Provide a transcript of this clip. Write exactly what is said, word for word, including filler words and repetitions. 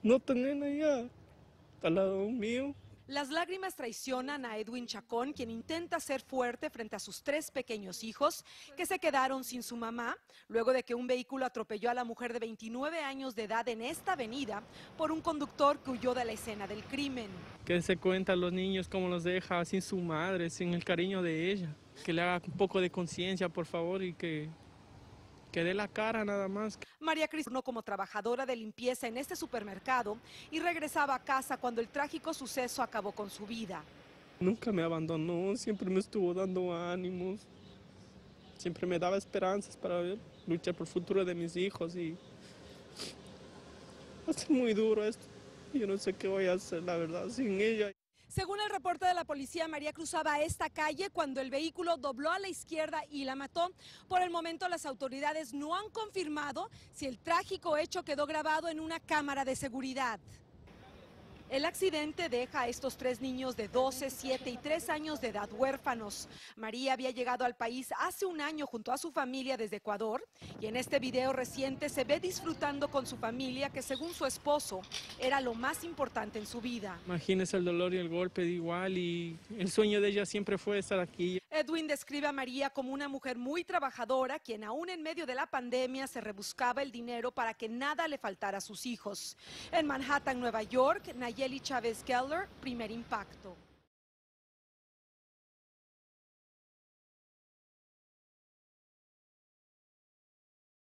no tener allá al lado mío. Las lágrimas traicionan a Edwin Chacón, quien intenta ser fuerte frente a sus tres pequeños hijos que se quedaron sin su mamá luego de que un vehículo atropelló a la mujer de veintinueve años de edad en esta avenida por un conductor que huyó de la escena del crimen. Que se cuenta a los niños cómo los deja sin su madre, sin el cariño de ella. Que le haga un poco de conciencia, por favor, y que, que dé la cara nada más. María Cristina como trabajadora de limpieza en este supermercado y regresaba a casa cuando el trágico suceso acabó con su vida. Nunca me abandonó, siempre me estuvo dando ánimos, siempre me daba esperanzas para ver, luchar por el futuro de mis hijos y va a ser muy duro esto. Yo no sé qué voy a hacer, la verdad, sin ella. Según el reporte de la policía, María cruzaba esta calle cuando el vehículo dobló a la izquierda y la mató. Por el momento, las autoridades no han confirmado si el trágico hecho quedó grabado en una cámara de seguridad. El accidente deja a estos tres niños de doce, siete y tres años de edad huérfanos. María había llegado al país hace un año junto a su familia desde Ecuador y en este video reciente se ve disfrutando con su familia que según su esposo era lo más importante en su vida. Imagínese el dolor y el golpe de igual y el sueño de ella siempre fue estar aquí. Edwin describe a María como una mujer muy trabajadora, quien aún en medio de la pandemia se rebuscaba el dinero para que nada le faltara a sus hijos. En Manhattan, Nueva York, Nayeli Chávez Geller, Primer Impacto.